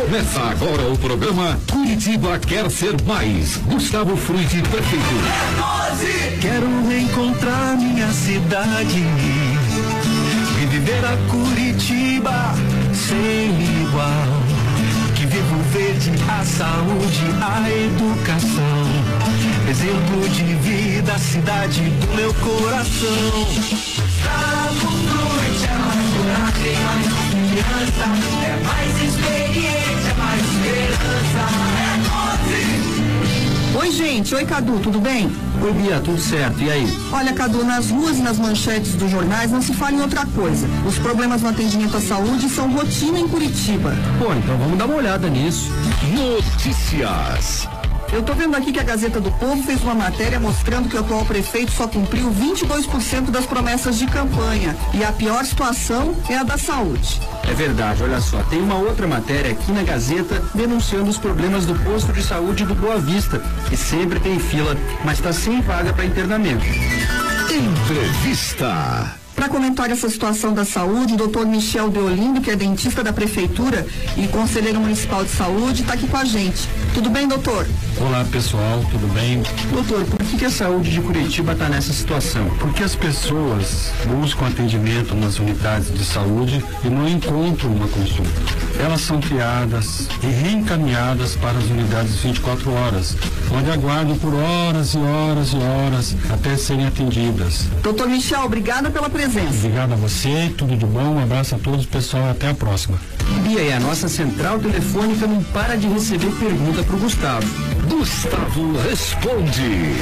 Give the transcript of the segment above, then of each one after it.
Começa agora o programa Curitiba Quer Ser Mais. Gustavo Frutti, prefeito. Quero reencontrar minha cidade e viver a Curitiba sem igual. Que viva o verde, a saúde, a educação. Exemplo de vida, a cidade do meu coração. Gustavo Frutti é mais coragem, mais confiança, é mais experiência, é mais esperança, é 12. Oi, gente. Oi, Cadu, tudo bem? Oi, Bia, tudo certo. E aí? Olha, Cadu, nas ruas e nas manchetes dos jornais não se fala em outra coisa. Os problemas no atendimento à saúde são rotina em Curitiba. Pô, então vamos dar uma olhada nisso. Notícias. Eu tô vendo aqui que a Gazeta do Povo fez uma matéria mostrando que o atual prefeito só cumpriu 22% das promessas de campanha. E a pior situação é a da saúde. É verdade, olha só, tem uma outra matéria aqui na Gazeta denunciando os problemas do posto de saúde do Boa Vista, que sempre tem fila, mas está sem vaga para internamento. Entrevista. Para comentar essa situação da saúde, o doutor Michel Deolindo, que é dentista da prefeitura e conselheiro municipal de saúde, está aqui com a gente. Tudo bem, doutor? Olá, pessoal, tudo bem? Doutor, por que a saúde de Curitiba está nessa situação? Porque as pessoas buscam atendimento nas unidades de saúde e não encontram uma consulta. Elas são criadas e reencaminhadas para as unidades 24 horas, onde aguardam por horas e horas e horas até serem atendidas. Doutor Michel, obrigada pela presença. Obrigado a você, tudo de bom, um abraço a todos, pessoal, até a próxima. Bia, e a nossa central telefônica não para de receber pergunta para o Gustavo. Gustavo responde.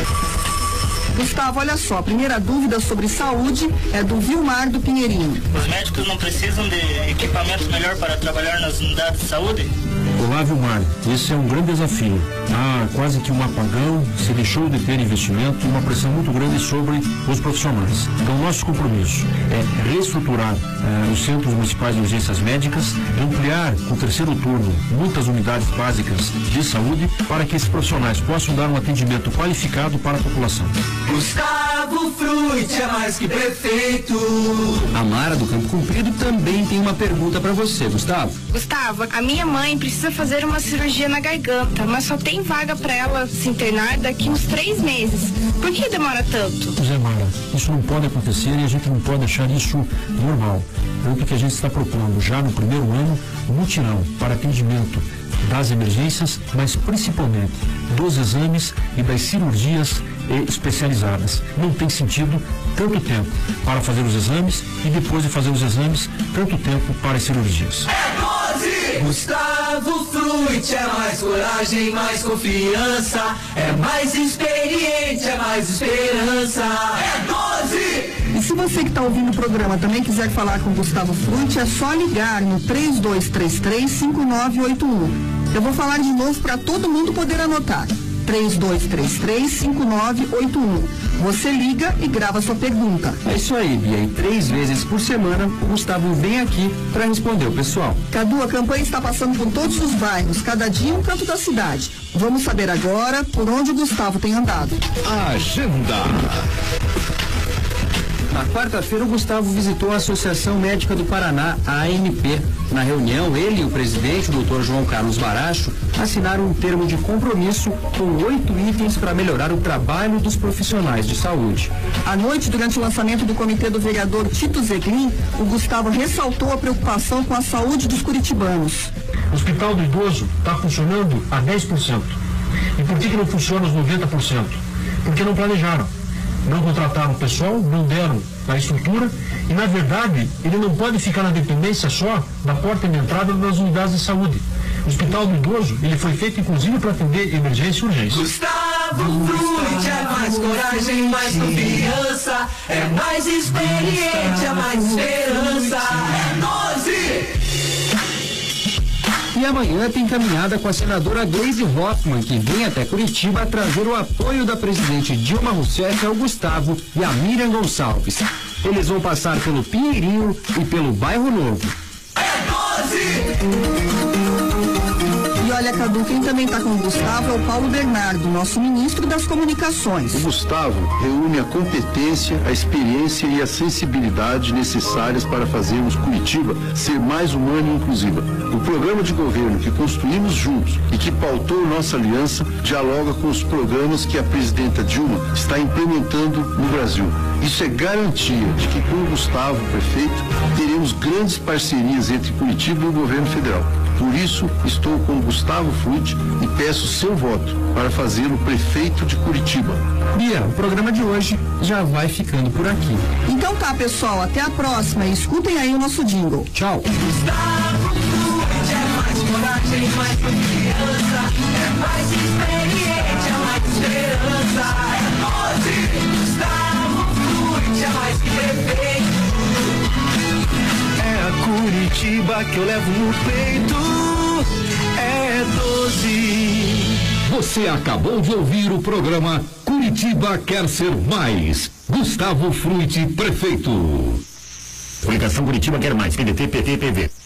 Gustavo, olha só, a primeira dúvida sobre saúde é do Vilmar do Pinheirinho. Os médicos não precisam de equipamentos melhor para trabalhar nas unidades de saúde? Olá, Vilmar. Esse é um grande desafio. Há quase que um apagão, se deixou de ter investimento e uma pressão muito grande sobre os profissionais. Então, nosso compromisso é reestruturar os centros municipais de urgências médicas, ampliar com o terceiro turno muitas unidades básicas de saúde para que esses profissionais possam dar um atendimento qualificado para a população. Gustavo Frutti é mais que prefeito. A Mara do Campo Comprido também tem uma pergunta para você, Gustavo. Gustavo, a minha mãe precisa fazer uma cirurgia na garganta, mas só tem vaga para ela se internar daqui uns 3 meses. Por que demora tanto? Zé Mara, isso não pode acontecer e a gente não pode achar isso normal. Tanto que a gente está propondo já no primeiro ano um mutirão para atendimento das emergências, mas principalmente dos exames e das cirurgias especializadas. Não tem sentido tanto tempo para fazer os exames e depois de fazer os exames, tanto tempo para as cirurgias. É 12! Gustavo Frutti é mais coragem, mais confiança, é mais experiente, é mais esperança. É 12! E se você que está ouvindo o programa também quiser falar com o Gustavo Frutti, é só ligar no 3233-5981. Eu vou falar de novo para todo mundo poder anotar. 3233-5981. Você liga e grava sua pergunta. É isso aí, Bia. E 3 vezes por semana o Gustavo vem aqui para responder o pessoal. Cadu, a campanha está passando por todos os bairros, cada dia um canto da cidade. Vamos saber agora por onde o Gustavo tem andado. Agenda. Na quarta-feira, o Gustavo visitou a Associação Médica do Paraná, a AMP. Na reunião, ele e o presidente, o Dr. João Carlos Baracho, assinaram um termo de compromisso com 8 itens para melhorar o trabalho dos profissionais de saúde. À noite, durante o lançamento do comitê do vereador Tito Zeglin, o Gustavo ressaltou a preocupação com a saúde dos curitibanos. O Hospital do Idoso está funcionando a 10%. E por que não funciona os 90%? Porque não planejaram. Não contrataram pessoal, não deram a estrutura e, na verdade, ele não pode ficar na dependência só da porta de entrada das unidades de saúde. O Hospital do Idoso, ele foi feito, inclusive, para atender emergência e urgência. Gustavo Frutti é mais coragem, mais confiança, é mais experiente, é mais esperança. É 12! E amanhã tem caminhada com a senadora Gleisi Hoffmann, que vem até Curitiba trazer o apoio da presidente Dilma Rousseff ao Gustavo e a Miriam Gonçalves. Eles vão passar pelo Pinheirinho e pelo Bairro Novo. É 12! E olha, Cadu, quem também está com o Gustavo é o Paulo Bernardo, nosso ministro das Comunicações. O Gustavo reúne a competência, a experiência e a sensibilidade necessárias para fazermos Curitiba ser mais humana e inclusiva. O programa de governo que construímos juntos e que pautou nossa aliança dialoga com os programas que a presidenta Dilma está implementando no Brasil. Isso é garantia de que com o Gustavo, prefeito, teremos grandes parcerias entre Curitiba e o governo federal. Por isso, estou com o Gustavo Frutti e peço seu voto para fazê-lo prefeito de Curitiba. Bia, o programa de hoje já vai ficando por aqui. Então tá, pessoal, até a próxima e escutem aí o nosso jingle. Tchau. Gustavo Frutti é mais coragem, mais confiança, é mais experiente, é mais esperança, é 12. Gustavo Frutti é mais que prefeito. É a Curitiba que eu levo no peito, é 12. Você acabou de ouvir o programa Curitiba Quer Ser Mais. Gustavo Frutti, prefeito. Coligação Curitiba Quer Mais, PDT, PT e PV.